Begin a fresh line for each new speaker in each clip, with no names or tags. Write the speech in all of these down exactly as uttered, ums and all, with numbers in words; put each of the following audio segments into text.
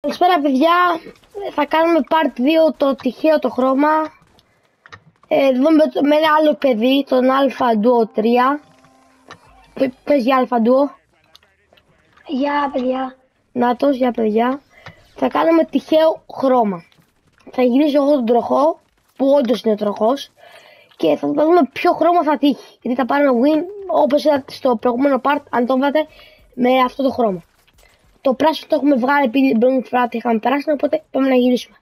Καλησπέρα παιδιά, θα κάνουμε part δύο το τυχαίο το χρώμα. Εδώ με, με ένα άλλο παιδί, τον Alpha Duo τρία. Πες για Alpha Duo.
Γεια παιδιά.
Νάτος, για παιδιά. Θα κάνουμε τυχαίο χρώμα. Θα γυρίσω εγώ τον τροχό, που όντως είναι ο τροχός. Και θα δούμε ποιο χρώμα θα τύχει. Γιατί θα πάρουμε win, όπως είδατε στο προηγούμενο part, αν το είδατε, με αυτό το χρώμα. Το πράσινο το έχουμε βγάλει επειδή την πρώτη φορά το είχαμε περάσει, οπότε πάμε να γυρίσουμε.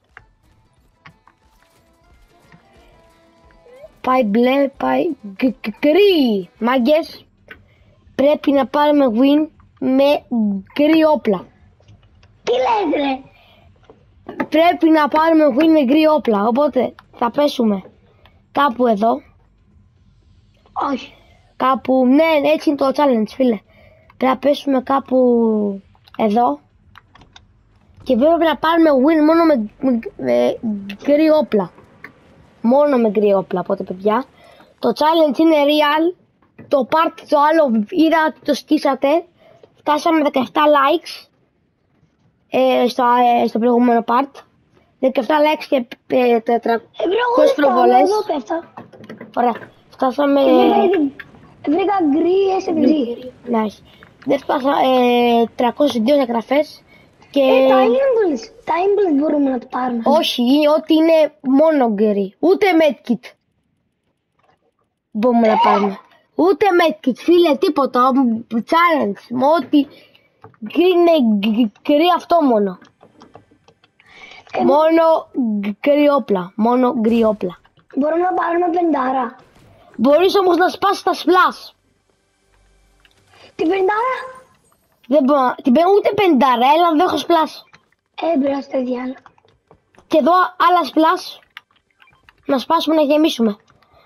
Πάει μπλε, πάει γκρι. Μάγκες, πρέπει να πάρουμε win με γκρι όπλα.
Τι λες ρε?
Πρέπει να πάρουμε win με γκρι όπλα, οπότε θα πέσουμε κάπου εδώ.
Όχι.
Κάπου, ναι, έτσι είναι το challenge φίλε. Πρέπει να πέσουμε κάπου εδώ. Και βέβαια πρέπει να πάρουμε win μόνο με, με, με γκρι όπλα. Μόνο με γκρι όπλα, οπότε παιδιά. Το challenge είναι real. Το part το άλλο είδα ότι το σκίσατε. Φτάσαμε δεκαεπτά likes ε, στο, ε, στο προηγούμενο part. δεκαεπτά likes και ε, τετρακόσιες προβολές. Ωραία. Φτάσαμε...
Βρήκα γκρι, έσαι γκρι.
Nice. Δεν φτάσα ε, τριακόσιες δύο εγγραφές. Και...
Ε, τα impulse. Τα impulse μπορούμε να το πάρουμε.
Όχι, ό,τι είναι μόνο γκρι. Ούτε medkit μπορούμε να πάρουμε. Ούτε medkit, φίλε, τίποτα. Challenge. Με ό,τι γκρι είναι γκρι αυτό μόνο.
Ε,
μόνο γκρι όπλα. Μόνο γκρι όπλα.
Μπορούμε να πάρουμε πεντάρα.
Μπορείς όμως να σπάσεις τα splash.
Την πεντάρα.
Δεν μπορώ. Την παίρνω ούτε πεντάρα, έλα δεν έχω splash.
Ε, μπρος στο διάλογο.
Και εδώ άλλα splash. Να σπάσουμε να γεμίσουμε.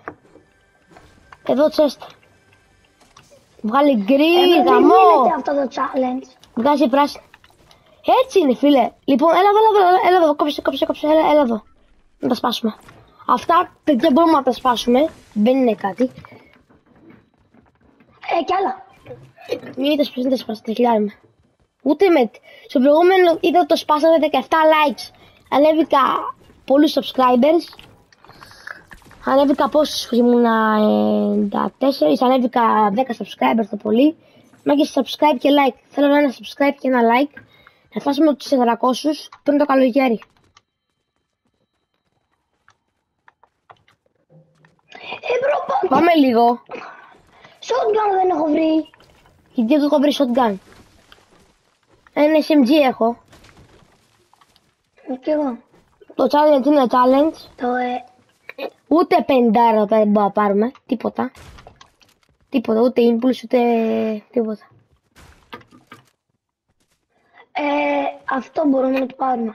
Εδώ chest. Βγάλει γκρι,
Ε,
γαμό.
δεν γίνεται αυτό το challenge.
Βγάζει πράσινο. Έτσι είναι φίλε. Λοιπόν, έλα εδώ, έλα εδώ, έλα εδώ. Κόψε, κόψε, κόψε, έλα, έλα εδώ. Να τα σπάσουμε. Αυτά παιδιά μπορούμε να τα σπάσουμε. Δεν είναι κάτι.
Ε, κι άλλα.
Μην είδες πως δεν τα σπάσατε, χιλιάρι. Ούτε με. Στο προηγούμενο είδα το σπάσατε δεκαεπτά likes. Ανέβηκα πολλούς subscribers. Ανέβηκα πόσους ήμουνα ενενήντα τέσσερα. Ανέβηκα δέκα subscribers το πολύ. Μάγκες subscribe και like. Θέλω ένα subscribe και ένα like. Να φτάσουμε τους τετρακόσιους πριν το καλοκαίρι.
Ε, μπρο,
Πάμε λίγο.
shotgun δεν έχω βρει.
Γιατί εγώ έχω βρει shotgun. Ένα ες εμ τζι έχω.
Ε, κι εγώ.
Το challenge είναι challenge.
Το, ε,
Ούτε πεντάρα δεν μπορούμε να πάρουμε. Τίποτα. Τίποτα. Ούτε impulse ούτε τίποτα.
ε, αυτό μπορούμε να το πάρουμε.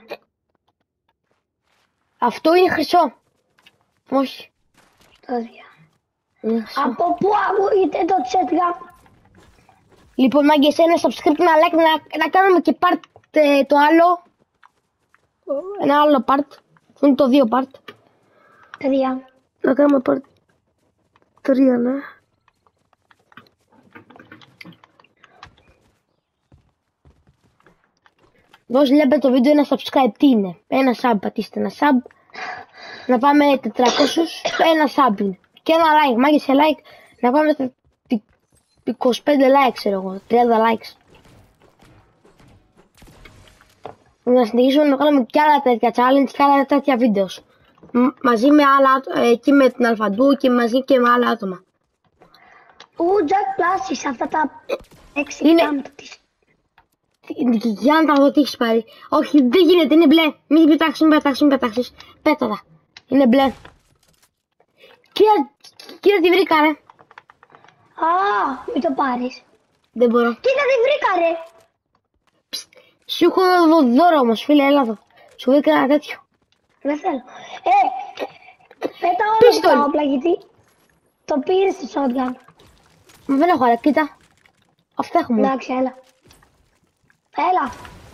Αυτό είναι χρυσό. Όχι.
Το δια.
Είναι χρυσό.
Από πού ακούγεται το shotgun?
Λοιπόν, μάγκες, ένα subscribe, ένα like, να, να κάνουμε και part ε, το άλλο. Ένα άλλο part. Αυτό είναι το δύο part.
Τρία.
Να κάνουμε part τρία, ναι. Όσοι βλέπετε το βίντεο, ένα subscribe τι είναι? Ένα sub, πατήστε ένα sub. Να πάμε τετρακόσιους, ένα sub είναι. Και ένα like, μάγκες, σε like. Να πάμε στα είκοσι πέντε likes, ξέρω εγώ, τριάντα likes. Να συνεχίσουμε να κάνουμε και άλλα τέτοια challenge και άλλα τέτοια βίντεο. Μαζί με άλλα, ε, και με την Alpha Duo και μαζί και με άλλα άτομα.
Ου, Jack Plus, αυτά τα έξι
Είναι-
κάμπτα της.
Για να τα δω τι έχεις πάρει. Όχι, δεν γίνεται, είναι μπλε. Μην πετάξεις, μην πετάξεις, μην πετάξεις. Πέτα τα. Είναι μπλε. Κοίτα, κοίτα τι βρήκα ρε.
Α, μην το πάρεις.
Δεν μπορώ.
Κοίτα τι βρήκα ρε.
Σου έχω δω δώρο όμως φίλε, έλα εδώ. Σου βρήκα ένα τέτοιο.
Δεν θέλω. Ε, πέτα όλα
Πίστολ.
τα όπλα γιατί το πήρες στο shotgun.
Μα δεν έχω ρε, κοίτα. Αυτά έχουμε.
Εντάξει, έλα. Έλα.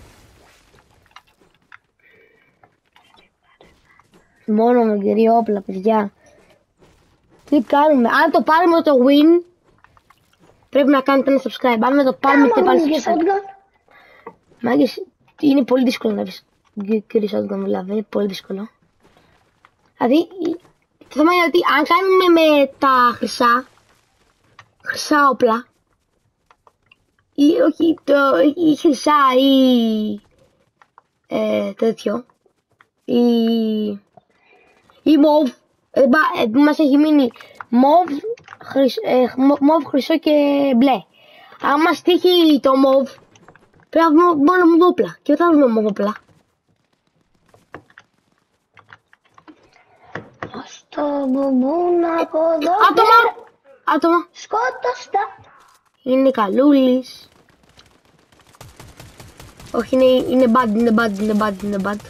Μόνο με κυρία όπλα, παιδιά. Τι κάνουμε, αν το πάρουμε το win, πρέπει να κάνετε ένα subscribe. Αν δεν το πάρουμε και
Άμα
πάλι
βάλεις και
subscribe.
shotgun.
Μάγκες, είναι πολύ δύσκολο να βρεις γκρι shotgun, δηλαδή, είναι πολύ δύσκολο. Δηλαδή, το θέμα είναι ότι αν κάνουμε με τα χρυσά, χρυσά όπλα, ή όχι, το, ή χρυσά ή ε, τέτοιο, ή, ή μοβ, ε, ε, μας έχει μείνει μοβ, χρυσ, ε, μοβ, χρυσό και μπλε. Αν μας τύχει το μοβ, πρέπει να βρούμε μόνο μοβ όπλα και δεν θα βρούμε μοβ όπλα.
Στο μπουμπούνα από εδώ.
Άτομα! Άτομα!
Σκότωστα.
Είναι καλούλης. Όχι, είναι, είναι bad, είναι bad, είναι bad, είναι bad.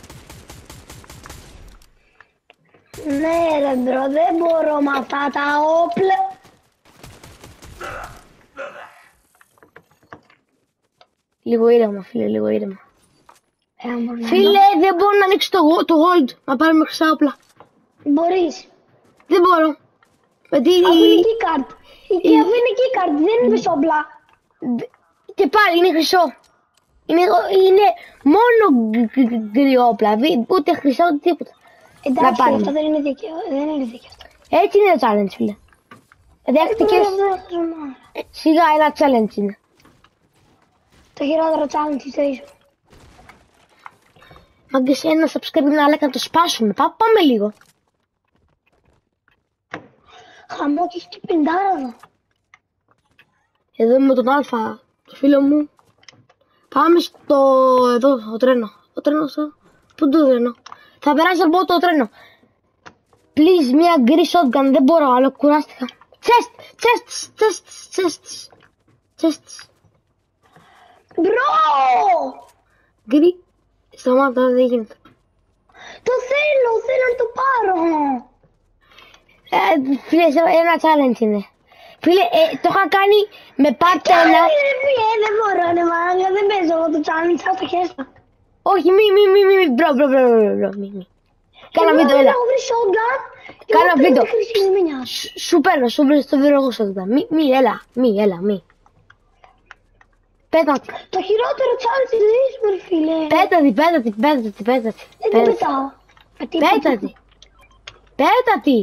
Ναι ρε μπρο, δεν μπορώ με αυτά τα όπλα.
Λίγο ήρεμα, φίλε, λίγο ήρεμα.
Ε, αν
Φίλε, δεν μπορώ να ανοίξω το, το gold, να πάρουμε χρυσά όπλα.
Μπορείς.
Δεν μπορώ. Γιατί...
Αφού είναι keycard. Και αφού είναι keycard, δεν είναι όπλα.
Και πάλι είναι χρυσό. Είναι, είναι μόνο γκρι όπλα, ούτε χρυσά ούτε τίποτα.
Εντάξει, αυτό δεν είναι δίκαιο. Δεν είναι δίκαιο αυτό.
Έτσι είναι το challenge, φίλε. Δέχτηκες... Σιγά, ένα challenge είναι.
Το χειρότερο challenge της ζωή σου.
Μάγκες, ένα subscribe να like να το σπάσουμε. Πά, πάμε λίγο.
Χαμό και έχει και πεντάρα εδώ.
Εδώ είμαι με τον Αλφα, το φίλο μου. Πάμε στο... εδώ, το τρένο. Το τρένο στο... Πού είναι το τρένο? Θα περάσει από το τρένο. Please, μια γκρι shotgun, δεν μπορώ άλλο, κουράστηκα. Chest, chest, chest, chest, chest.
Μπρο!
Γκρι, σταμάτα, δεν γίνεται.
Το θέλω, θέλω να το πάρω.
Ε, φίλε, ένα challenge είναι. Φίλε, ε, το είχα κάνει με part ένα.
Δεν μπορώ, ρε μάγκα, δεν παίζω εγώ το challenge, θα το χέστα.
Όχι, μη, μη, μη, μη, μπρο, μπρο, μπρο, μπρο, μπρο, μη, μη. Κάνα βίντεο, έλα.
Έχω βρει shotgun.
Κάνα βίντεο.
Σου,
σου παίρνω, σου βρει το βίντεο εγώ shotgun. Μη, μη, έλα, μη, έλα, μη. Πέτατη.
Το χειρότερο challenge της ζωής μου, ρε φίλε.
Πέτατη, πέτατη, πέτατη, πέτατη.
Δεν την πετάω.
Πέτατη. Πέτατη.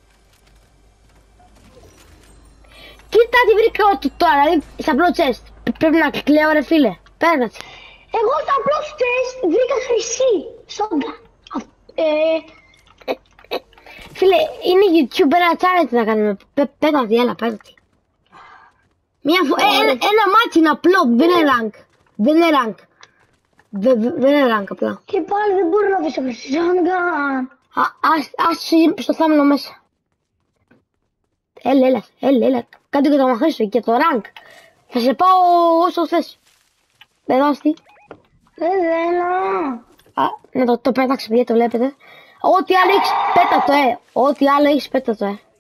Κοίτα τι βρήκα τώρα, δηλαδή, στα απλό chest. Πρέπει να κλαίω, ρε φίλε. Πέτατη.
Εγώ στα απλό chest βρήκα χρυσή shotgun. Ε,
Φίλε, είναι YouTube, ένα challenge να κάνουμε. Πέτατη, έλα, πέτατη. Μια φο... ε, ένα, ένα μάτσι είναι απλό, δεν είναι rank. Δεν είναι rank. Δεν, δεν είναι rank απλά.
Και πάλι δεν μπορώ να βρίσω χρυσή shotgun.
Ας, ας στο θάμνο μέσα. Έλα, έλα, έλα, έλα. Κάτω και το μαθήσω και το rank. Θα σε πάω όσο θες. Εδώ άστι.
Δεν θέλω.
Α, να το, το πέταξε, παιδιά, το βλέπετε. Ό,τι άλλο έχεις, πέτα το, ε. Ό,τι άλλο έχεις, πέτα το, ε.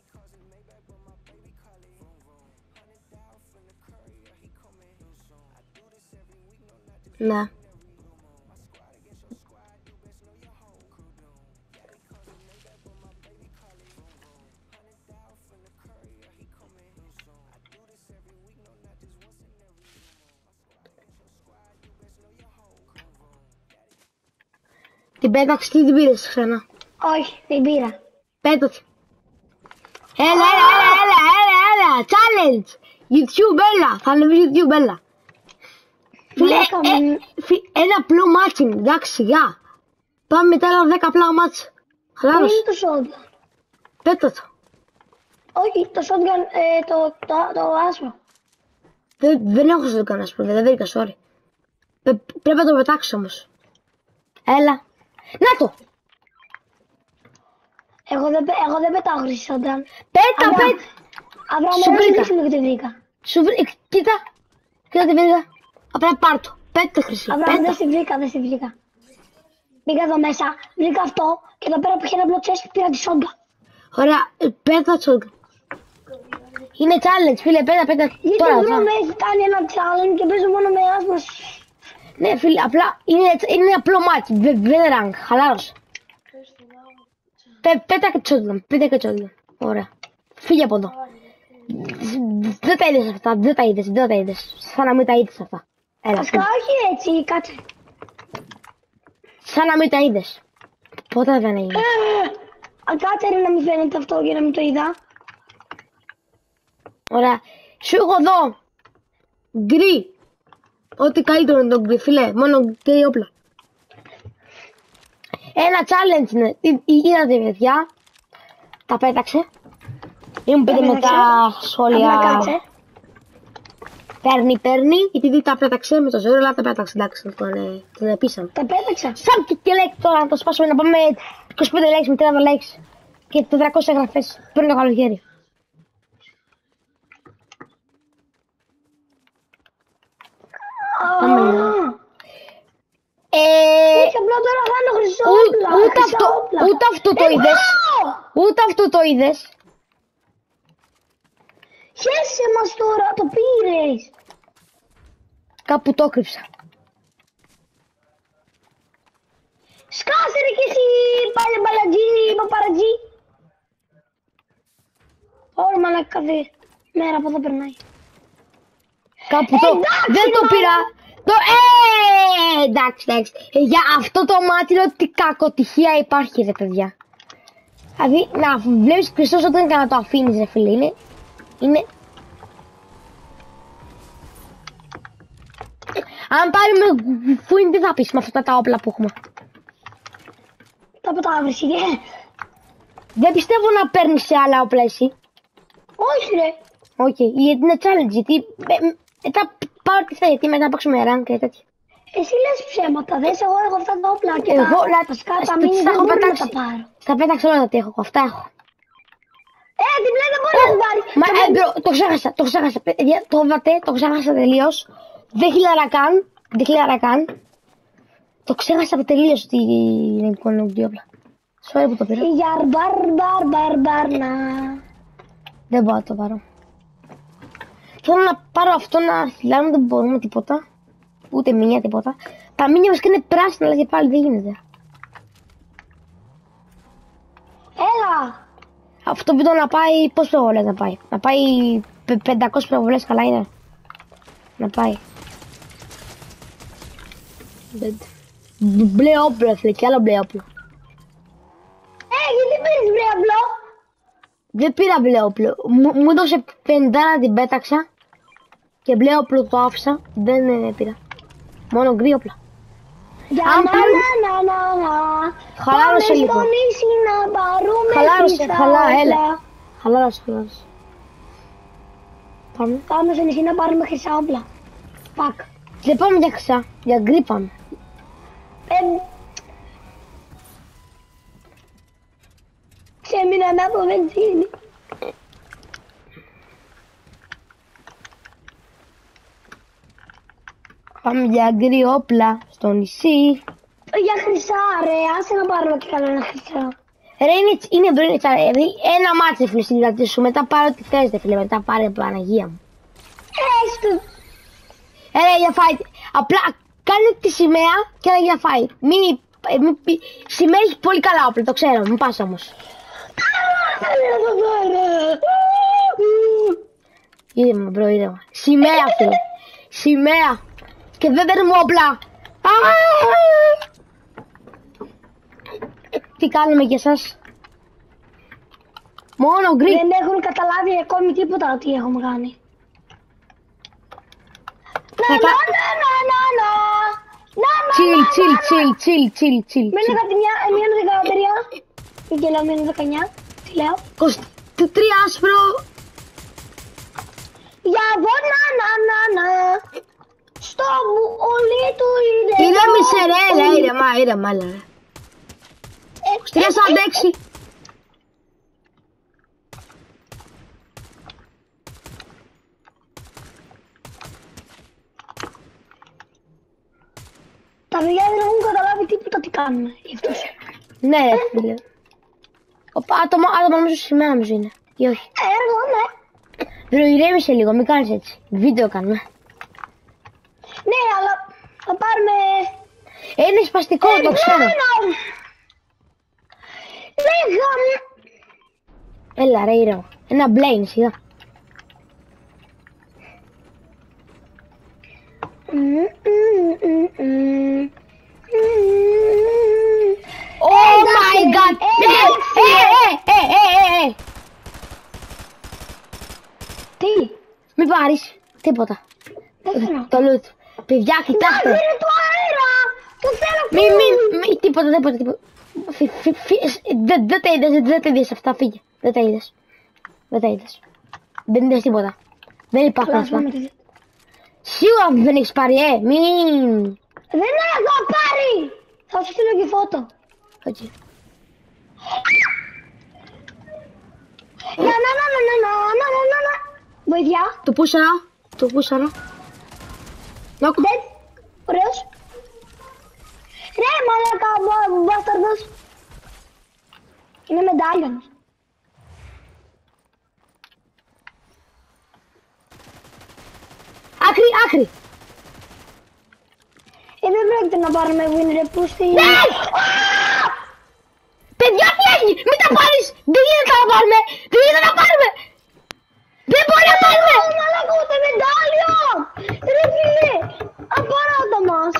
Ναι. Την πέταξε, τι την πήρες ξανά?
Όχι, την πήρα.
Πέταξε. Έλα, έλα, έλα, έλα, έλα, έλα, challenge. YouTube, έλα, θα ανεβεί YouTube, έλα. Φίλε, ε, ένα απλό μάτσινγκ, εντάξει, σιγά. Πάμε μετά άλλα δέκα απλά μάτς.
Πού είναι το shotgun?
Πέτα το.
Όχι, το shotgun, ε, το, το, το άσπρο.
Δεν, δεν έχω shotgun άσπρο, δεν βρήκα, sorry. Πε, πρέπει να το πετάξω όμως. Έλα. Να το!
Εγώ δεν, εγώ δεν πετάω χρυσή shotgun.
Πέτα, πέτα!
Αβραάμ,
σου βρήκα.
Δεν τη βρήκα.
Σου βρήκα, κοίτα. Κοίτα τη βρήκα. Απλά πάρ' το. Πέτα χρυσή.
Αβραάμ, δεν στη βρήκα, δεν στη βρήκα. Μπήκα εδώ μέσα, βρήκα αυτό και εδώ πέρα που είχε ένα μπλο chest πήρα τη shotgun.
Ωραία, πέτα shotgun. Είναι challenge, φίλε, πέτα, πέτα.
Γιατί
τώρα,
ο Μπρο με έχει κάνει ένα challenge και παίζω μόνο με άσπρο.
Ναι, φίλε, απλά είναι, είναι απλό μάτι, δεν είναι rank, χαλάρωσε. Πέ, πέτα και shotgun, πέτα και shotgun. Ωραία. Φύγε από εδώ. Δεν τα είδες αυτά, δεν τα είδες, δεν τα είδες. Σαν να μην τα είδες αυτά. Έλα.
Ασκά, όχι έτσι, κάτσε.
σαν να μην τα είδες. Ποτέ δεν έγινε.
Ε, κάτσε ρε να μην φαίνεται αυτό για να μην το είδα.
Ωραία. Σου έχω εδώ γκρι. Ό,τι καλύτερο είναι το γκρι, φίλε. Μόνο γκρι όπλα. Ένα challenge είναι. Είδατε, παιδιά. Τα πέταξε. Ή μου πείτε μετά σχόλια.
Απλά κάτσε.
Παίρνει, παίρνει. Γιατί τα πέταξε με το ζώο, αλλά τα πέταξε. Εντάξει, τον, τον επίσαν.
Τα πέταξα.
Σαν και, και like τώρα να το σπάσουμε να πάμε είκοσι πέντε likes με τριάντα likes. Και τετρακόσιες εγγραφές πριν το καλοκαίρι. Πάμε να. Ε,
Όχι, απλά τώρα κάνω χρυσό
ού-
όπλα.
ούτε,
χρυσά
αυτό,
όπλα.
ούτε αυτό το
Εγώ!
είδες. Ούτε αυτό το είδες.
Χέσε μας τώρα, το πήρες.
Κάπου το κρύψα.
Σκάσε ρε κι εσύ, πάλι μπαλατζή, παπαρατζή. Όλο μαλάκα κάθε μέρα από εδώ περνάει.
Κάπου το.
Εντάξει,
Δεν το
μάνα.
πήρα. Το. Ε, εντάξει, εντάξει. Ε, για αυτό το μάτι λέω ότι κακοτυχία υπάρχει, ρε παιδιά. Δηλαδή να βλέπεις Χριστός όταν και να το αφήνεις, ρε φίλε. Είναι. Είναι. Αν πάρουμε φουίν, τι θα πεις με αυτά τα όπλα που έχουμε.
Τα ποτάβρες είναι.
Δεν πιστεύω να παίρνεις σε άλλα όπλα εσύ.
Όχι ρε.
Όχι, γιατί είναι challenge, γιατί ε, μετά πάρω τι θέλει, γιατί μετά παίξουμε rank και τέτοια.
Εσύ λες ψέματα, δες εγώ έχω αυτά τα όπλα και
Εγώ,
τα
να-
βασικά τα
στα-
μήνυ
στα
δεν
έχω
μπορώ να
πετάξει.
τα πάρω.
Στα πέταξα όλα τα τι έχω, αυτά έχω.
Ε, την πλέον δεν μπορεί να την πάρει.
Μα
Το
ε,
βλέπω.
μπρο, το ξέχασα, το ξέχασα. Παιδιά, το είπατε, το ξέχασα τελείως. Δεν χιλιάρα καν, δεν χιλιάρα καν. Το ξέχασα τελείως ότι είναι εικόνα όπλα. Sorry που το πήρα.
Γιαρ μπαρ μπαρ μπαρ μπαρ να.
Δεν μπορώ να το πάρω. Θέλω να πάρω αυτό να χιλιάρω, δεν μπορούμε τίποτα. Ούτε μήνυα τίποτα. Τα μήνυα βασικά είναι πράσινα, αλλά και πάλι δεν γίνεται.
Έλα.
Αυτό βίντεο να πάει, πώς προβολές να πάει. Να πάει πε- πεντακόσιες προβολές, καλά είναι. Να πάει. Δεν- Μπ- Μπλε όπλο, φίλε, και άλλο μπλε όπλο.
Ε, γιατί πήρες μπρε απλό.
Δεν πήρα μπλε όπλο. Μου, μου έδωσε πεντάρα, την πέταξα. Και μπλε όπλο το άφησα. Δεν ε, πήρα. Μόνο γκρι όπλα.
Για
Αν
να
πάρουμε-
να να να να.
Χαλάρωσε
Πάμε
λίγο.
στο νησί να πάρουμε
Χαλάρωσε,
χρυσά
χαλά,
όπλα.
έλα. Χαλάρωσε, χαλάρωσε. Πάμε.
Πάμε στο νησί να πάρουμε χρυσά όπλα. Πακ.
Δεν πάμε για χρυσά, για γκρι πάμε.
Ε, ξέμειναμε από βενζίνη.
Πάμε για γκρι όπλα στο νησί.
Για χρυσά ρε, άσε να πάρουμε και κανένα χρυσά.
Ρε είναι, είναι μπρε, είναι τσάρε, ρε, ένα μάτσο φίλε στην κρατή σου, μετά πάρε ό,τι θες ρε φίλε, μετά πάρε Παναγία μου.
Έστω.
Ε, ρε, για fight. Απλά κάνε τη σημαία και ένα για fight. Μην, ε, μην, πει- σημαία έχει πολύ καλά όπλα, το ξέρω, μην πας όμως. Είδαμε μπρο, είδαμε. Σημαία φίλε, σημαία. Και δεν παίρνουμε όπλα. Α! Τι κάνουμε για εσάς. Μόνο γκρι.
Δεν έχουν καταλάβει ακόμη τίποτα ότι έχουμε κάνει. Να
Θα
να
κα-
να να να να. Να να
Chill,
να,
chill,
να, να.
chill, chill, chill, chill.
Μένω κάτι μια, μείον δεκατρία. Και λέω μείον δεκαεννιά. Τι λέω.
είκοσι τρία άσπρο.
Για εδώ να να να να. Στο βουόλι του είναι.
Ηρέμησε ρε, έλα, ήρεμα, ήρεμα, έλα ρε. είκοσι τρία σαράντα έξι.
Τα παιδιά δεν έχουν καταλάβει τίποτα τι κάνουμε. Γι' αυτό σου.
Ναι ρε φίλε. Οπα, άτομα, άτομα νομίζω σημαία νομίζω είναι. Ή όχι.
Ε, εγώ ναι.
Βρε, ηρέμησε λίγο, μην κάνεις έτσι. Βίντεο κάνουμε.
Ναι, αλλά θα πάρουμε...
Ε, είναι σπαστικό, το ξέρω.
Λέγαμε.
Έλα ρε, ήρεμα. Ένα μπλε είναι, σιγά.
Μμμ, μμμ, μμμ, μμμ.
πάρεις. Τίποτα.
Δεν θέλω.
Το loot. Παιδιά, κοιτάξτε.
Είναι το αέρα. Το θέλω.
Μη, μη, μη, τίποτα, τίποτα, τίποτα. Φυ- φυ- φυ- Δεν δεν τα είδες, δεν- δεν τα είδες αυτά, φύγε. Δεν τα είδες. Δεν τα είδες. Δεν είδες τίποτα. Δεν υπάρχουν
Καλά,
αυτά.
πάμε τη-
Σίγουρα δεν έχεις πάρει, ε, μην...
Δεν έχω πάρει. Θα σου στείλω και φώτο.
Οκ.
Να, να, να, να, να, να, να, να, να, να. Βοήθεια.
Το πούσαρα, το πούσαρα. Νοκ.
Δεν. Ωραίος. Ρε μαλάκα, μπα- μπάσταρδος. Είναι μετάλλιον.
Άκρη, άκρη.
Ε, δεν πρόκειται να πάρουμε win ρε πούστη.
Ναι! Παιδιά, τι έχει! Μην τα πάρεις! Δεν γίνεται να πάρουμε! Δεν γίνεται να πάρουμε! Δεν μπορεί να πάρουμε!
Ω, μαλάκα, ούτε μετάλλιον. Ρε φίλε, απαράτα μας.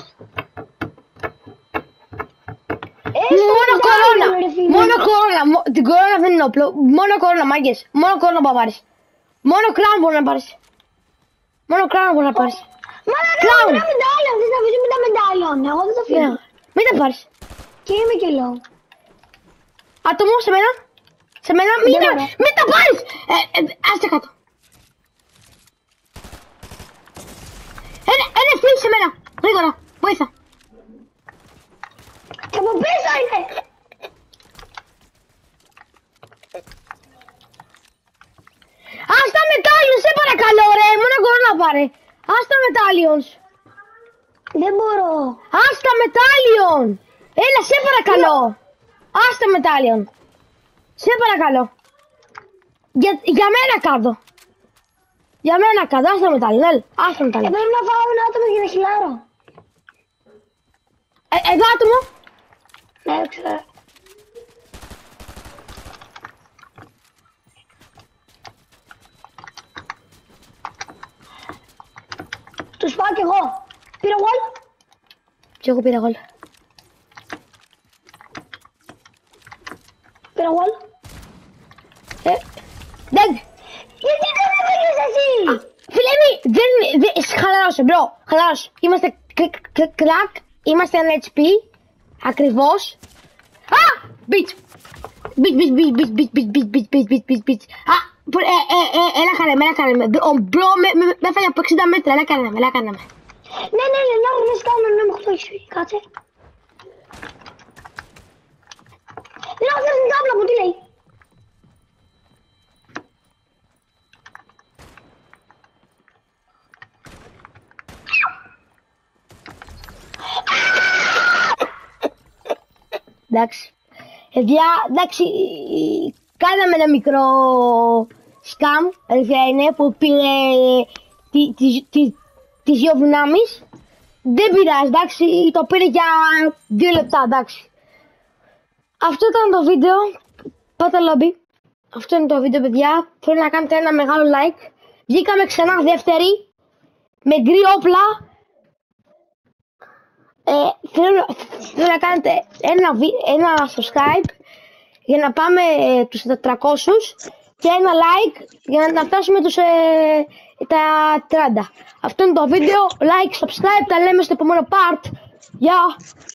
Έστω
Μόνο
μετάλλιον,
κορώνα!
ρε φίλε.
Μόνο κορώνα! Μο- Την κορώνα δεν είναι όπλο. Μόνο κορώνα, μάγκες. Μόνο κορώνα μπορεί να πάρεις. Μόνο crown μπορεί να πάρεις. Μόνο crown μπορεί να πάρεις.
Μαλάκα,
Clown.
ένα μετάλλιον. Θες να αφήσω με τα μετάλλιον. Εγώ δεν το
Ναι.
αφήνω.
Μην τα πάρεις.
Και είμαι και low.
Άτομο, σε μένα. Σε μένα, μην,
Δεν
τα,
μπορώ.
μην τα πάρεις! Ε, ε, άστε κάτω. Ένα, ένα φύγει σε μένα. Γρήγορα, βοήθα.
Και από πίσω είναι.
Ας τα μετάλλιον, σε παρακαλώ ρε. Μόνο κορώνα πάρε. Ας τα μετάλλιον.
Δεν μπορώ.
Ας τα μετάλλιον. Έλα, σε παρακαλώ. Ας τα μετάλλιον. Σε παρακαλώ. Για, για μένα κάτω. Για μένα κάτω, ας τα μετάλλιον. Έλα, ας τα
Ε,
μετάλλιον.
πρέπει να φάω ένα άτομο για να χιλάρω.
Ε, εδώ άτομο.
Ναι, δεν ξέρω. Τους πάω κι εγώ. Πήρα wall.
Και εγώ πήρα γόλ.
Πήρα wall.
Ε, δεν.
Γιατί δεν με πήγες εσύ.
Φίλε μη, δεν, δεν, χαλάρωσε μπρο, χαλάρωσε. Είμαστε κ- κ- κρακ, είμαστε ένα έιτς πι, ακριβώς. Α, μπιτς. Μπιτς, μπιτς, μπιτς, μπιτς, μπιτς, μπιτς, μπιτς, μπιτς, μπιτς, μπιτς, μπιτς, μπιτς. Α, προ- ε, ε, ε, έλα κάνε με, έλα κάνε με. Ο μπρο με, με, με έφαγε από εξήντα μέτρα, έλα κάνε με, έλα κάνε με.
Ναι, ναι, ναι, να μην σκάμε, να μην χτώ έχει κάτσε. Δεν έχω θες την τάμπλα μου, τι λέει.
Εντάξει. Παιδιά, εντάξει, κάναμε ένα μικρό σκάμ, αλήθεια είναι, που πήρε τι- τις- τις- τις δύο δυνάμεις. Δεν πειράζει, εντάξει, το πήρε για δύο λεπτά, εντάξει. Αυτό ήταν το βίντεο, πάτε lobby. Αυτό είναι το βίντεο, παιδιά. Θέλω να κάνετε ένα μεγάλο like. Βγήκαμε ξανά δεύτερη, με γκρι όπλα. Ε, θέλω, θέλω να κάνετε ένα, βι- ένα subscribe για να πάμε ε, τους τετρακόσιους και ένα like για να φτάσουμε τους, ε, τα τριάντα. Αυτό είναι το βίντεο, like, subscribe, τα λέμε στο επόμενο part. Γεια!